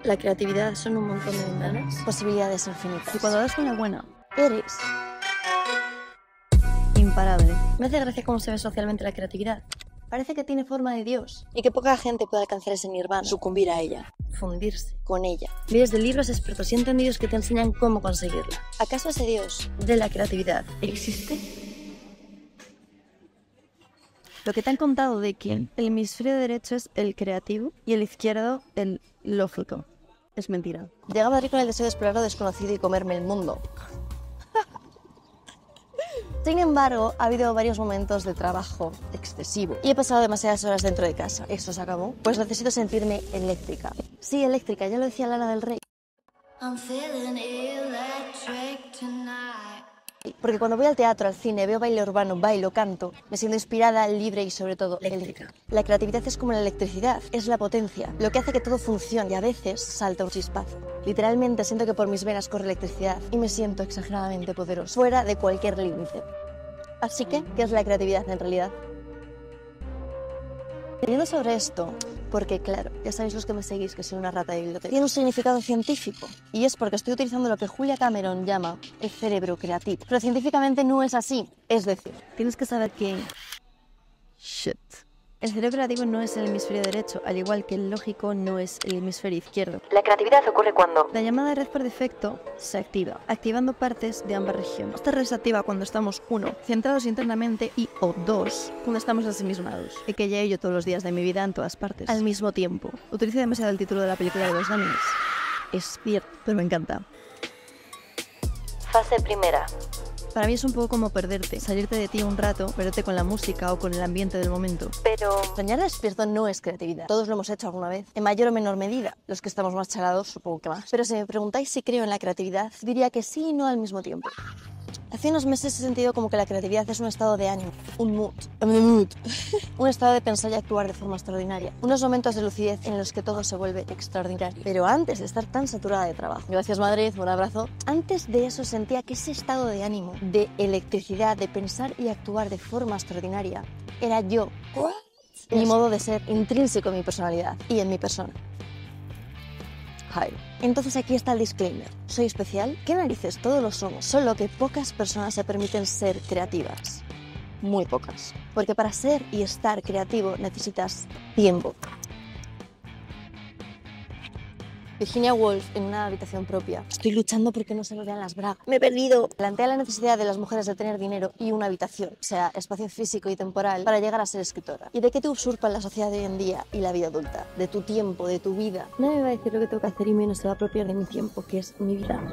La creatividad son un montón de ventanas, posibilidades infinitas. Y cuando das con la buena, Eres imparable. Me hace gracia cómo se ve socialmente la creatividad. Parece que tiene forma de Dios y que poca gente puede alcanzar ese nirvana, sucumbir a ella, fundirse con ella. Miles de libros expertos y entendidos que te enseñan cómo conseguirla. ¿Acaso ese Dios de la creatividad existe? Lo que te han contado de que el hemisferio derecho es el creativo y el izquierdo el lógico es mentira. Llegué a Madrid con el deseo de explorar lo desconocido y comerme el mundo. Sin embargo, ha habido varios momentos de trabajo excesivo y he pasado demasiadas horas dentro de casa. ¿Eso se acabó? Pues necesito sentirme eléctrica. Sí, eléctrica, ya lo decía Lana del Rey. I'm feeling electric tonight. Porque cuando voy al teatro, al cine, veo baile urbano, bailo, canto, me siento inspirada, libre y sobre todo eléctrica. La creatividad es como la electricidad, es la potencia, lo que hace que todo funcione y a veces salta un chispazo. Literalmente siento que por mis venas corre electricidad y me siento exageradamente poderoso, fuera de cualquier límite. Así que, ¿qué es la creatividad en realidad? Leyendo sobre esto, porque claro, ya sabéis los que me seguís que soy una rata de biblioteca, tiene un significado científico y es porque estoy utilizando lo que Julia Cameron llama el cerebro creativo. Pero científicamente no es así, es decir, Tienes que saber que... El cerebro creativo no es el hemisferio derecho, al igual que el lógico no es el hemisferio izquierdo. la creatividad ocurre cuando La llamada red por defecto se activa, activando partes de ambas regiones. Esta red se activa cuando estamos, 1, centrados internamente y o 2, cuando estamos ensimismados. Y que ya yo todos los días de mi vida en todas partes, al mismo tiempo. Utilizo demasiado el título de la película de los Dummies. Es cierto, pero me encanta. fase primera. Para mí es un poco como perderte, salirte de ti un rato, perderte con la música o con el ambiente del momento. Pero soñar despierto no es creatividad. Todos lo hemos hecho alguna vez, en mayor o menor medida. Los que estamos más chalados, supongo que más. Pero si me preguntáis si creo en la creatividad, diría que sí y no al mismo tiempo. Hace unos meses he sentido como que la creatividad es un estado de ánimo, un mood. Un estado de pensar y actuar de forma extraordinaria. Unos momentos de lucidez en los que todo se vuelve extraordinario. Pero antes de estar tan saturada de trabajo, gracias Madrid, un abrazo, antes de eso sentía que ese estado de ánimo, de electricidad, de pensar y actuar de forma extraordinaria, era yo. Mi modo de ser intrínseco en mi personalidad y en mi persona. Entonces aquí está el disclaimer. ¿Soy especial? ¿Qué narices? Todos lo somos. Solo que pocas personas se permiten ser creativas. Muy pocas. Porque para ser y estar creativo necesitas tiempo. Virginia Woolf, en una habitación propia. Estoy luchando porque no se me vean las bragas. Me he perdido. Plantea la necesidad de las mujeres de tener dinero y una habitación, o sea, espacio físico y temporal, para llegar a ser escritora. ¿Y de qué te usurpan la sociedad de hoy en día y la vida adulta? De tu tiempo, de tu vida. Nadie me va a decir lo que tengo que hacer y menos se va a apropiar de mi tiempo, que es mi vida.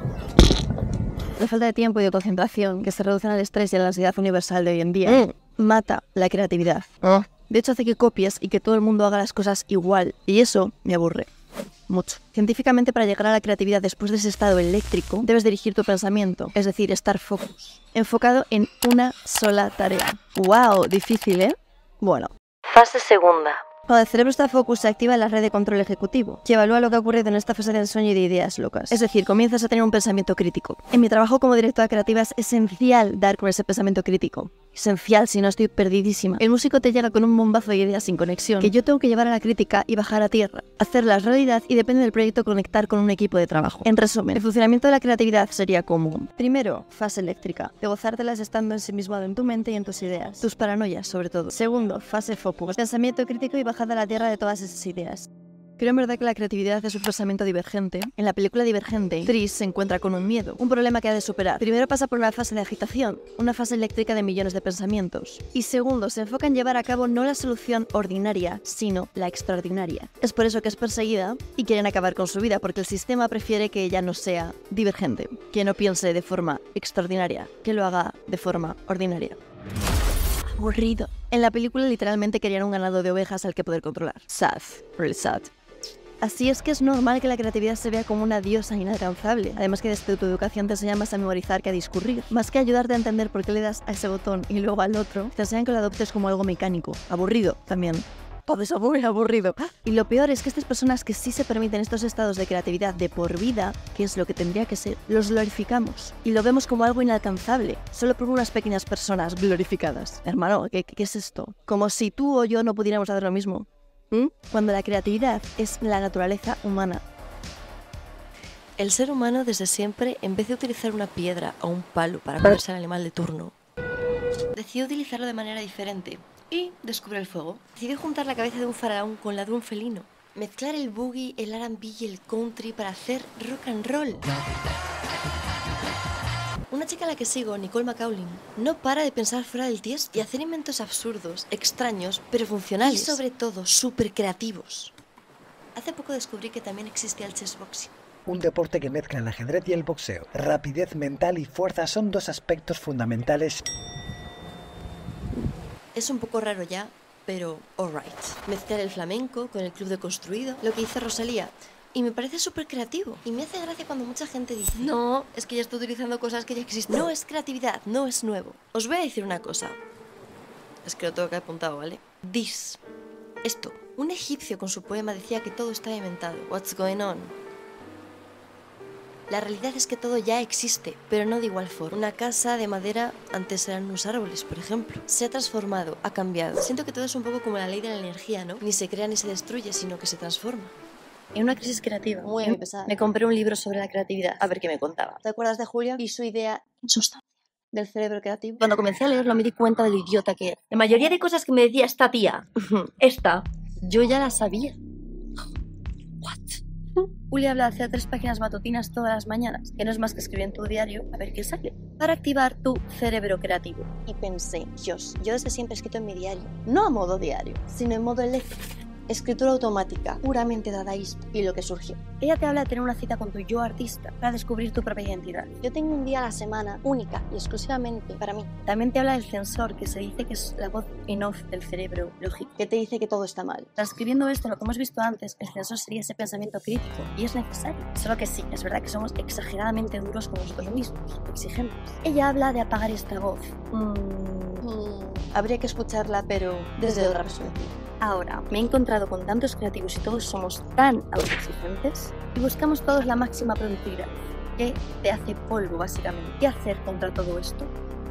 La falta de tiempo y de concentración, que se reducen al estrés y a la ansiedad universal de hoy en día, mata la creatividad. De hecho, hace que copies y que todo el mundo haga las cosas igual. Y eso me aburre. Mucho. Científicamente, para llegar a la creatividad después de ese estado eléctrico, debes dirigir tu pensamiento, es decir, estar focus, enfocado en una sola tarea. ¡Wow! Difícil, ¿eh? Bueno. Fase segunda. Cuando el cerebro está focus, se activa la red de control ejecutivo, que evalúa lo que ha ocurrido en esta fase del sueño y de ideas locas. Es decir, comienzas a tener un pensamiento crítico. En mi trabajo como directora creativa es esencial dar con ese pensamiento crítico. Esencial, si no estoy perdidísima. El músico te llega con un bombazo de ideas sin conexión, que yo tengo que llevar a la crítica y bajar a tierra, hacerlas realidad y depende del proyecto conectar con un equipo de trabajo. En resumen, el funcionamiento de la creatividad sería como: primero, fase eléctrica, de gozártelas estando ensimismado en tu mente y en tus ideas, tus paranoias sobre todo. Segundo, fase focus, pensamiento crítico y bajada a la tierra de todas esas ideas. Creo en verdad que la creatividad es un pensamiento divergente. En la película Divergente, Tris se encuentra con un miedo, un problema que ha de superar. Primero pasa por una fase de agitación, una fase eléctrica de millones de pensamientos. Y segundo, se enfoca en llevar a cabo no la solución ordinaria, sino la extraordinaria. Es por eso que es perseguida y quieren acabar con su vida, porque el sistema prefiere que ella no sea divergente, que no piense de forma extraordinaria, que lo haga de forma ordinaria. Aburrido. En la película literalmente querían un ganado de ovejas al que poder controlar. Sad. Real sad. Así es que es normal que la creatividad se vea como una diosa inalcanzable. Además que desde tu educación te enseñan más a memorizar que a discurrir. Más que ayudarte a entender por qué le das a ese botón y luego al otro, te enseñan que lo adoptes como algo mecánico. Aburrido también. Todo eso muy aburrido. Y lo peor es que estas personas que sí se permiten estos estados de creatividad de por vida, que es lo que tendría que ser, los glorificamos. Y lo vemos como algo inalcanzable, solo por unas pequeñas personas glorificadas. Hermano, ¿qué es esto? Como si tú o yo no pudiéramos hacer lo mismo. Cuando la creatividad es la naturaleza humana. El ser humano desde siempre, en vez de utilizar una piedra o un palo para comerse al animal de turno, decidió utilizarlo de manera diferente y descubrió el fuego. Decidió juntar la cabeza de un faraón con la de un felino. Mezclar el boogie, el R&B y el country para hacer rock and roll. Una chica a la que sigo, Nicole McCaulin, no para de pensar fuera del tiesto y hacer inventos absurdos, extraños, pero funcionales. Y sobre todo, súper creativos. Hace poco descubrí que también existía el chessboxing. Un deporte que mezcla el ajedrez y el boxeo. Rapidez mental y fuerza son dos aspectos fundamentales. Es un poco raro ya, pero alright. Mezclar el flamenco con el club de construido, lo que hizo Rosalía. Y me parece súper creativo. Y me hace gracia cuando mucha gente dice: no, es que ya estoy utilizando cosas que ya existen. No es creatividad, no es nuevo. Os voy a decir una cosa. Es que lo tengo que apuntado, ¿vale? Esto. Un egipcio con su poema decía que todo estaba inventado. What's going on? La realidad es que todo ya existe, pero no de igual forma. Una casa de madera antes eran unos árboles, por ejemplo. Se ha transformado, ha cambiado. Siento que todo es un poco como la ley de la energía, ¿no? Ni se crea ni se destruye, sino que se transforma. En una crisis creativa, Muy pesada. me compré un libro sobre la creatividad, a ver qué me contaba. ¿Te acuerdas de Julia y su idea insustancial del cerebro creativo? Cuando comencé a leerlo me di cuenta de lo idiota que era. La mayoría de cosas que me decía esta tía, yo ya las sabía. What? Julia habla de hacer 3 páginas matutinas todas las mañanas, que no es más que escribir en tu diario a ver qué sale, para activar tu cerebro creativo. Y pensé, Dios, yo desde siempre he escrito en mi diario, no a modo diario, sino en modo eléctrico. Escritura automática, puramente dadaísta, y lo que surgió. Ella te habla de tener una cita con tu yo artista para descubrir tu propia identidad. Yo tengo un día a la semana única y exclusivamente para mí. También te habla del sensor, que se dice que es la voz en off del cerebro lógico. Que te dice que todo está mal. Transcribiendo esto, lo que hemos visto antes, el sensor sería ese pensamiento crítico, y es necesario. Solo que sí, es verdad que somos exageradamente duros con nosotros mismos, exigentes. Ella habla de apagar esta voz. Habría que escucharla, pero desde otra perspectiva. Ahora, me he encontrado con tantos creativos y todos somos tan autoexigentes y buscamos todos la máxima productividad. ¿Qué te hace polvo, básicamente? ¿Qué hacer contra todo esto?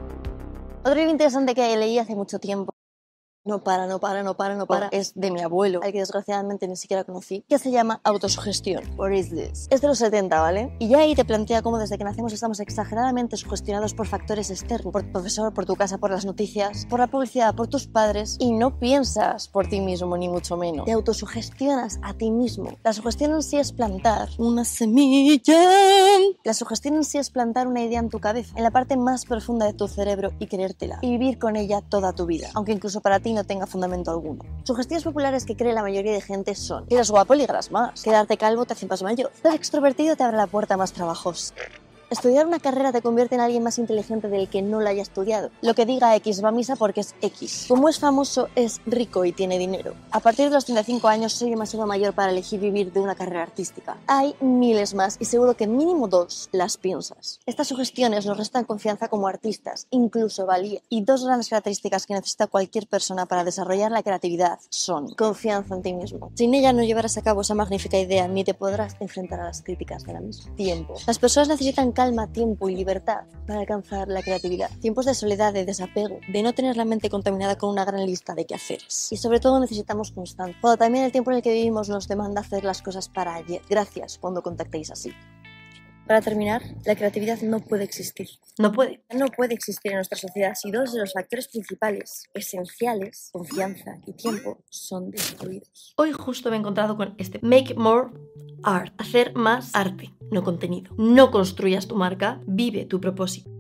Otro libro interesante que leí hace mucho tiempo, no para, es de mi abuelo, al que desgraciadamente ni siquiera conocí, que se llama Autosugestión. What is this? Es de los 70, ¿vale? Y ya ahí te plantea cómo desde que nacemos estamos exageradamente sugestionados por factores externos, por tu profesor, por tu casa, por las noticias, por la publicidad, por tus padres, y no piensas por ti mismo, ni mucho menos. Te autosugestionas a ti mismo. La sugestión en sí es plantar una semilla. La sugestión en sí es plantar una idea en tu cabeza, en la parte más profunda de tu cerebro, y creértela, y vivir con ella toda tu vida, aunque incluso para ti no tenga fundamento alguno. Sugestiones populares que cree la mayoría de gente son: que eres guapo, ligarás más; quedarte calvo te hace más mayor; ser extrovertido te abre la puerta a más trabajos; estudiar una carrera te convierte en alguien más inteligente del que no la haya estudiado; lo que diga X va a misa porque es X; como es famoso, es rico y tiene dinero; a partir de los 35 años soy demasiado mayor para elegir vivir de una carrera artística. Hay miles más y seguro que mínimo 2 las piensas. Estas sugestiones nos restan confianza como artistas, incluso valía. Y 2 grandes características que necesita cualquier persona para desarrollar la creatividad son: confianza en ti mismo. Sin ella no llevarás a cabo esa magnífica idea ni te podrás enfrentar a las críticas de la misma. Tiempo. Las personas necesitan calma, tiempo y libertad para alcanzar la creatividad. Tiempos de soledad, de desapego, de no tener la mente contaminada con una gran lista de quehaceres. Y sobre todo necesitamos constancia. Cuando también el tiempo en el que vivimos nos demanda hacer las cosas para ayer. Gracias cuando contactéis así. Para terminar, la creatividad no puede existir. No puede. No puede existir en nuestra sociedad si 2 de los factores principales, esenciales, confianza y tiempo, son destruidos. Hoy justo me he encontrado con este: make more art. Hacer más arte, no contenido. No construyas tu marca, vive tu propósito.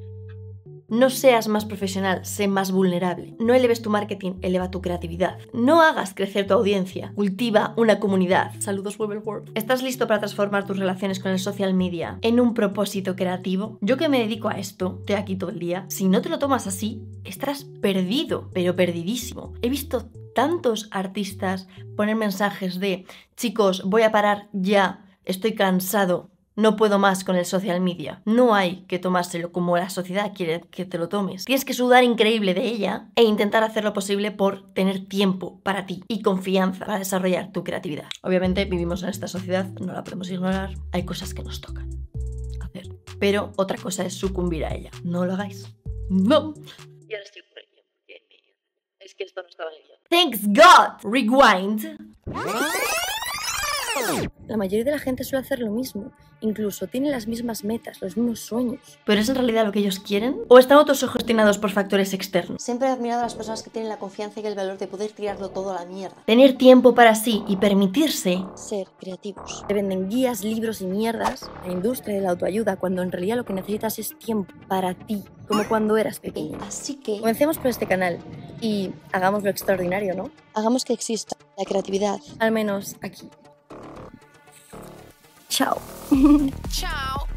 No seas más profesional, sé más vulnerable. No eleves tu marketing, eleva tu creatividad. No hagas crecer tu audiencia, cultiva una comunidad. Saludos, Webel World. ¿Estás listo para transformar tus relaciones con el social media en un propósito creativo? Yo que me dedico a esto, estoy aquí todo el día, si no te lo tomas así, estarás perdido, pero perdidísimo. He visto tantos artistas poner mensajes de: chicos, voy a parar ya, estoy cansado, no puedo más con el social media. No hay que tomárselo como la sociedad quiere que te lo tomes. Tienes que sudar increíble de ella e intentar hacer lo posible por tener tiempo para ti y confianza para desarrollar tu creatividad. Obviamente vivimos en esta sociedad, no la podemos ignorar. Hay cosas que nos tocan hacer. Pero otra cosa es sucumbir a ella. No lo hagáis. No. Y ahora estoy por ello. Es que esto no estaba en el guión. Thanks God. Rewind. La mayoría de la gente suele hacer lo mismo, incluso tiene las mismas metas, los mismos sueños. ¿Pero es en realidad lo que ellos quieren? ¿O están autosugestionados por factores externos? Siempre he admirado a las personas que tienen la confianza y el valor de poder tirarlo todo a la mierda. Tener tiempo para sí y permitirse Ser creativos. Te venden guías, libros y mierdas, la industria de la autoayuda, cuando en realidad lo que necesitas es tiempo para ti, como cuando eras pequeño. Así que comencemos por este canal y hagamos lo extraordinario, ¿no? Hagamos que exista la creatividad, al menos aquí. Chao. Ciao.